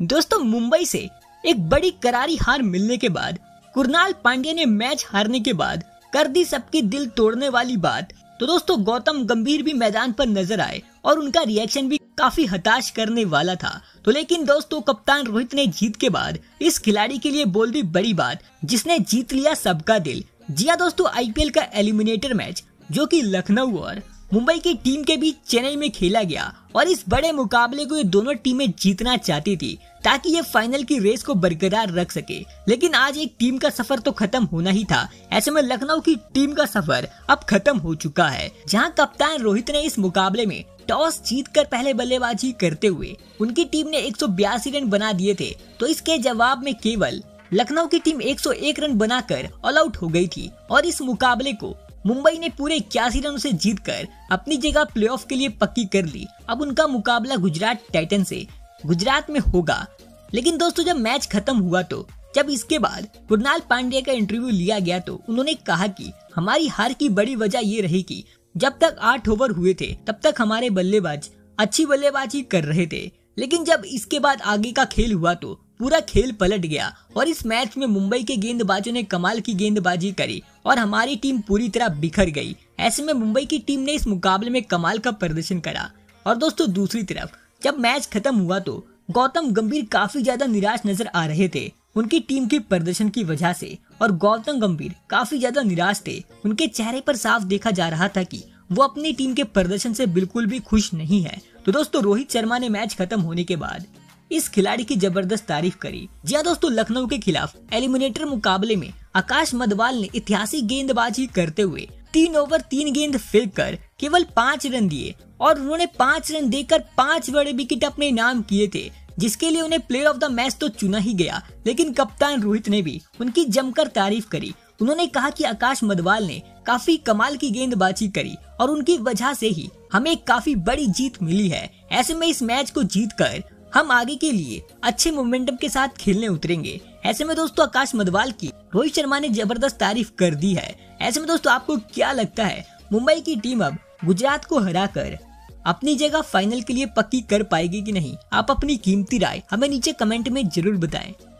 दोस्तों मुंबई से एक बड़ी करारी हार मिलने के बाद कुणाल पांड्या ने मैच हारने के बाद कर दी सबकी दिल तोड़ने वाली बात। तो दोस्तों गौतम गंभीर भी मैदान पर नजर आए और उनका रिएक्शन भी काफी हताश करने वाला था। तो लेकिन दोस्तों कप्तान रोहित ने जीत के बाद इस खिलाड़ी के लिए बोल दी बड़ी बात, जिसने जीत लिया सबका दिल। जी हां दोस्तों, आईपीएल का एलिमिनेटर मैच जो कि लखनऊ और मुंबई की टीम के बीच चेन्नई में खेला गया और इस बड़े मुकाबले को ये दोनों टीमें जीतना चाहती थी ताकि ये फाइनल की रेस को बरकरार रख सके। लेकिन आज एक टीम का सफर तो खत्म होना ही था। ऐसे में लखनऊ की टीम का सफर अब खत्म हो चुका है, जहां कप्तान रोहित ने इस मुकाबले में टॉस जीतकर पहले बल्लेबाजी करते हुए उनकी टीम ने 182 रन बना दिए थे। तो इसके जवाब में केवल लखनऊ की टीम 101 रन बनाकर ऑल आउट हो गई थी और इस मुकाबले को मुंबई ने पूरे 81 रनों से जीतकर अपनी जगह प्लेऑफ के लिए पक्की कर ली। अब उनका मुकाबला गुजरात टाइटन से गुजरात में होगा। लेकिन दोस्तों जब मैच खत्म हुआ तो जब इसके बाद कुणाल पांड्या का इंटरव्यू लिया गया तो उन्होंने कहा कि हमारी हार की बड़ी वजह ये रही कि जब तक 8 ओवर हुए थे तब तक हमारे बल्लेबाज अच्छी बल्लेबाजी कर रहे थे, लेकिन जब इसके बाद आगे का खेल हुआ तो पूरा खेल पलट गया और इस मैच में मुंबई के गेंदबाजों ने कमाल की गेंदबाजी करी और हमारी टीम पूरी तरह बिखर गई। ऐसे में मुंबई की टीम ने इस मुकाबले में कमाल का प्रदर्शन करा। और दोस्तों दूसरी तरफ जब मैच खत्म हुआ तो गौतम गंभीर काफी ज्यादा निराश नजर आ रहे थे उनकी टीम के प्रदर्शन की वजह से, और गौतम गंभीर काफी ज्यादा निराश थे। उनके चेहरे पर साफ देखा जा रहा था कि वो अपनी टीम के प्रदर्शन से बिल्कुल भी खुश नहीं है। तो दोस्तों रोहित शर्मा ने मैच खत्म होने के बाद इस खिलाड़ी की जबरदस्त तारीफ करी। जी हां दोस्तों, लखनऊ के खिलाफ एलिमिनेटर मुकाबले में आकाश मधवाल ने ऐतिहासिक गेंदबाजी करते हुए 3 ओवर 3 गेंद फेंक कर केवल 5 रन दिए और उन्होंने 5 रन देकर 5 बड़े विकेट अपने नाम किए थे, जिसके लिए उन्हें प्लेयर ऑफ द मैच तो चुना ही गया। लेकिन कप्तान रोहित ने भी उनकी जमकर तारीफ करी। उन्होंने कहा कि आकाश मधवाल ने काफी कमाल की गेंदबाजी करी और उनकी वजह से ही हमें काफी बड़ी जीत मिली है। ऐसे में इस मैच को जीतकर हम आगे के लिए अच्छे मोमेंटम के साथ खेलने उतरेंगे। ऐसे में दोस्तों आकाश मधवाल की रोहित शर्मा ने जबरदस्त तारीफ कर दी है। ऐसे में दोस्तों आपको क्या लगता है, मुंबई की टीम अब गुजरात को हराकर अपनी जगह फाइनल के लिए पक्की कर पाएगी कि नहीं? आप अपनी कीमती राय हमें नीचे कमेंट में जरूर बताएं।